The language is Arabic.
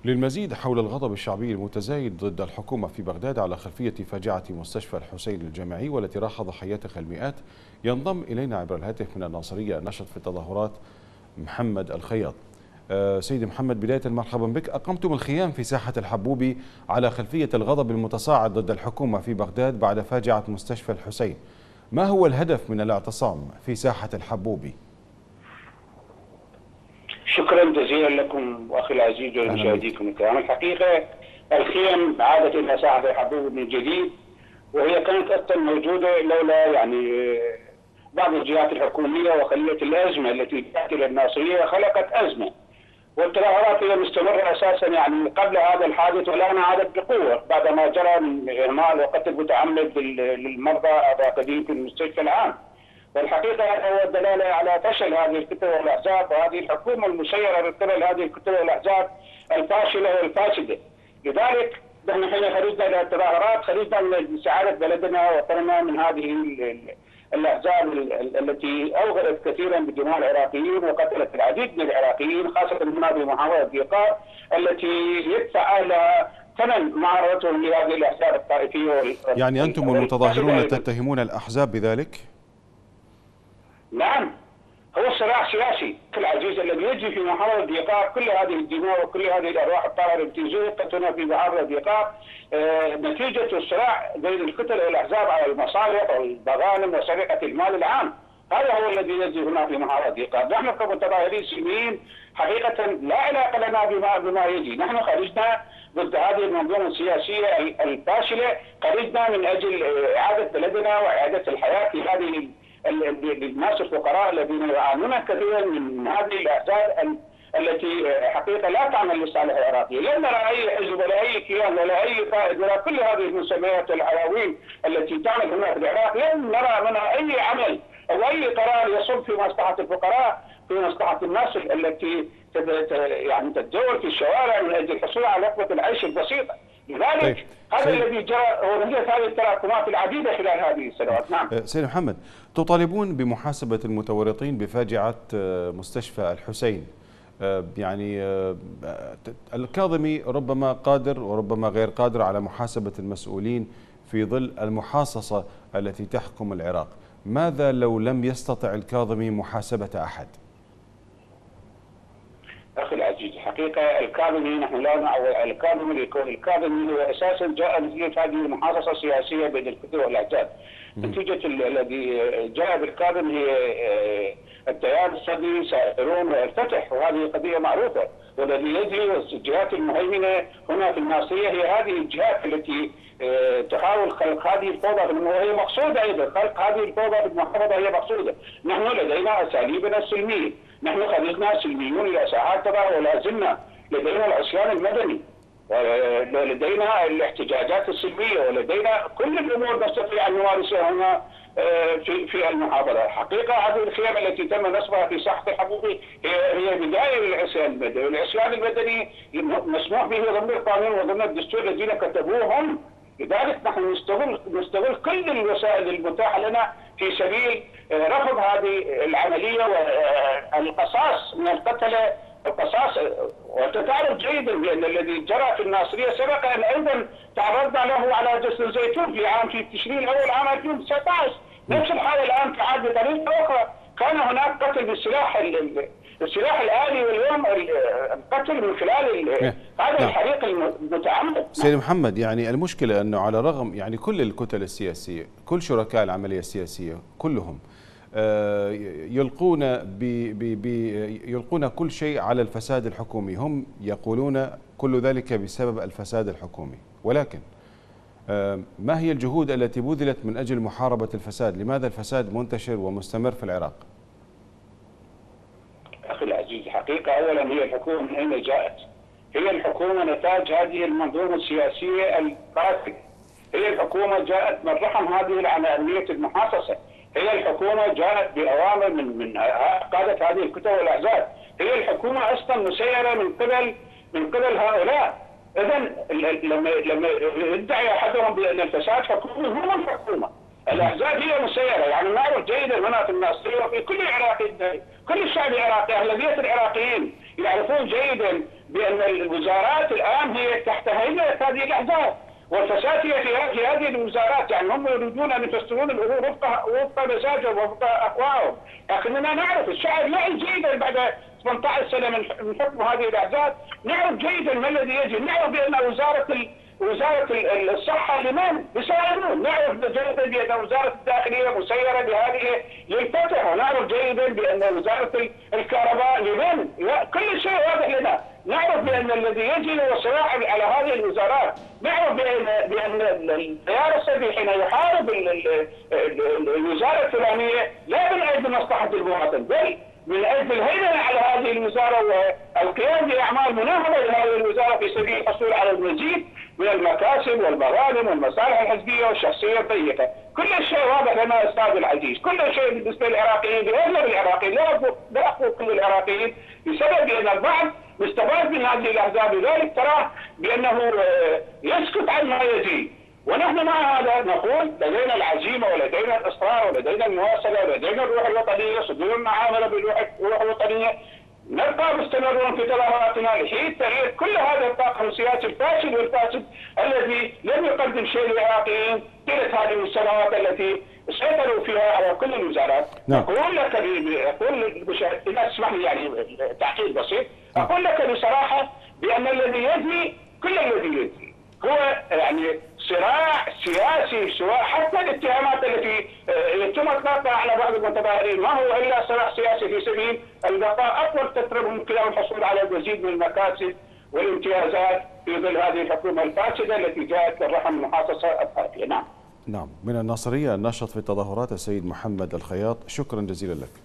للمزيد حول الغضب الشعبي المتزايد ضد الحكومة في بغداد على خلفية فاجعة مستشفى الحسين الجامعي والتي راح ضحيتها المئات، ينضم إلينا عبر الهاتف من الناصرية النشط في التظاهرات محمد الخياط. سيدي محمد، بداية مرحبا بك. أقمتم الخيام في ساحة الحبوبي على خلفية الغضب المتصاعد ضد الحكومة في بغداد بعد فاجعة مستشفى الحسين. ما هو الهدف من الاعتصام في ساحة الحبوبي؟ شكرا جزيلا لكم واخي العزيز ولمشاهديكم الكرام. الحقيقه الخيم عادت الى ساحه الحبوب من جديد، وهي كانت اصلا موجوده لولا بعض الجهات الحكوميه وخليه الازمه التي جاءت الى الناصريه خلقت ازمه، والتظاهرات هي مستمره اساسا قبل هذا الحادث، والان عادت بقوه بعدما جرى من اهمال وقتل متعمد للمرضى الراقدين في المستشفى العام. والحقيقه هذا هو الدلاله على فشل هذه الكتل والاحزاب وهذه الحكومه المسيره من قبل هذه الكتل والاحزاب الفاشله والفاسده. لذلك نحن حين خرجنا الى التظاهرات خرجنا لسعاده بلدنا ووطننا من هذه الاحزاب التي اوغلت كثيرا بدماء العراقيين وقتلت العديد من العراقيين، خاصه هنا في محافظه ديقار التي يدفع اهلها ثمن معارضتهم لهذه الاحزاب الطائفيه. يعني انتم المتظاهرون تتهمون الاحزاب بذلك؟ نعم، هو صراع سياسي العزيز الذي يجري في محافظه ديقار. كل هذه الدماء وكل هذه الارواح الطاهره التي زهقت هنا في محافظه ديقار نتيجه الصراع بين الكتل والاحزاب على المصالح والمغانم وسرقه المال العام. هذا هو الذي يجري هنا في محافظه ديقار. نحن كمتظاهرين سلميين حقيقه لا علاقه لنا بما يجري، نحن خرجنا ضد هذه المنظومه السياسيه الفاشله، خرجنا من اجل اعاده بلدنا واعاده الحياه في هذه للناس الفقراء الذين يعانون كثيرا من هذه الاحزاب التي حقيقه لا تعمل لصالح العراقي. لم نرى اي حزب ولا اي كيان ولا اي قائد ولا كل هذه المسميات والعناوين التي تعمل هنا في العراق، لم نرى منها اي عمل او اي قرار يصب في مصلحه الفقراء، في مصلحه الناس التي تتجول في الشوارع من اجل الحصول على لقمه العيش البسيطه. لذلك هذا الذي جرى ونتيجه هذه التراكمات العديده خلال هذه السنوات. نعم. سيد محمد، تطالبون بمحاسبه المتورطين بفاجعه مستشفى الحسين. الكاظمي ربما قادر وربما غير قادر على محاسبه المسؤولين في ظل المحاصصه التي تحكم العراق. ماذا لو لم يستطع الكاظمي محاسبه احد؟ اخي العزيز، الحقيقه الكاظمي نحن لا نعول على الكاظمي لكون الكاظمي هو اساسا جاء نتيجه هذه المحاصصه السياسيه بين الكتل والاحزاب. نتيجه الذي جاء بالكاظم هي التيار الصدري سائرون والفتح، وهذه قضيه معروفه، والذي يجري والجهات المهيمنه هنا في الناصريه هي هذه الجهات التي تحاول خلق هذه الفوضى، وهي مقصوده ايضا، خلق هذه الفوضى في المحافظه هي مقصوده. نحن لدينا اساليبنا السلميه، نحن خرجنا سلميون الى ساحات تظاهر ولا زلنا، لدينا العصيان المدني ولدينا الاحتجاجات السلميه ولدينا كل الامور نستطيع ان نمارسها هنا في المحافظه. حقيقه هذه الخيام التي تم نصبها في ساحه الحبوبي هي بدايه للعصيان المدني، والعصيان المدني مسموح به ضمن القانون وضمن الدستور الذين كتبوه هم. لذلك نحن نستغل كل الوسائل المتاحه لنا في سبيل رفض هذه العمليه والقصاص من القتله. القصاص، وانت تعرف جيدا بان الذي جرى في الناصريه سبق ان ايضا تعرضنا له على جسر الزيتون في تشرين الاول عام 2019. نفس الحاله الان تعاد بطريقه اخرى. كان هناك قتل بالسلاح السلاح الآلي، واليوم القتل من خلال هذا الحريق المتعمد. سيد محمد، المشكلة أنه على الرغم كل الكتل السياسية، كل شركاء العملية السياسية كلهم يلقون كل شيء على الفساد الحكومي. هم يقولون كل ذلك بسبب الفساد الحكومي، ولكن ما هي الجهود التي بذلت من أجل محاربة الفساد؟ لماذا الفساد منتشر ومستمر في العراق؟ أخي العزيز، الحقيقة أولا هي الحكومة من أين جاءت؟ هي الحكومة نتاج هذه المنظومة السياسية الفاسدة. هي الحكومة جاءت من رحم هذه العملية المحاصصة. هي الحكومة جاءت بأوامر من قادة هذه الكتل والأحزاب. هي الحكومة أصلا مسيرة من قبل هؤلاء. إذا لما يدعي أحدهم بأن الفساد حكومي، هم الحكومة. الأحزاب هي مسيرة. نعرف جيدا هنا في الناصرية وفي كل العراقي، كل الشعب العراقي، أغلبية العراقيين يعرفون جيدا بان الوزارات الان هي تحت هيئه هذه الاحزاب، والفساد في هذه الوزارات، يعني هم يريدون ان يفسرون الامور وفق مزاجهم وفق اهوائهم، لكننا نعرف الشعب يعي جيدا بعد 18 سنه من حكم هذه الاحزاب، نعرف جيدا ما الذي يجري، نعرف بان وزاره الصحه لمن؟ يساعدون، نعرف جيدا بان وزاره الداخليه مسيره بهذه للفتح، ونعرف جيدا بان وزاره الكهرباء لمن؟ كل شيء واضح لنا، نعرف بان الذي يجري هو صراع على هذه الوزارات، نعرف بان التيار السلفي حين يحارب الوزاره الفلانيه لا من اجل مصلحه المواطن، بل من اجل الهيمنه على هذه الوزاره والقيام باعمال مناهضه لهذه الوزاره في سبيل الحصول على المزيد من المكاسب والمغانم والمصالح الحزبيه والشخصيه الضيقه، كل شيء واضح لنا استاذ العزيز، كل شيء بالنسبه للعراقيين، باغلب العراقيين، لا اقول كل العراقيين، بسبب ان البعض مستفاد من هذه الاحزاب، لذلك تراه بانه يسكت عن ما يجري، ونحن مع هذا نقول لدينا العزيمه ولدينا الاصرار ولدينا المواصله ولدينا الروح الوطنيه، صدور المعامله بالروح الوطنيه، نبقى مستمرون في تظاهراتنا لحين تغيير كل هذا الطاقم السياسي الفاشل والفاسد الذي لم يقدم شيء للعراقيين طيله هذه السنوات التي سيطروا فيها على كل الوزارات. اقول لك اذا تسمح لي يعني تعقيب بسيط، اقول لك بصراحه بان الذي يجري كل الذي يجري هو يعني صراع سياسي، سواء حتى الاتهامات التي يتم اطلاقها على بعض المتظاهرين ما هو الا صراع سياسي في سبيل البقاء اطول فتره ممكنه والحصول على المزيد من المكاسب والامتيازات في ظل هذه الحكومه الفاسده التي جاءت للرحم المحاصصه الخارجيه. نعم. نعم، من الناصريه الناشط في التظاهرات السيد محمد الخياط، شكرا جزيلا لك.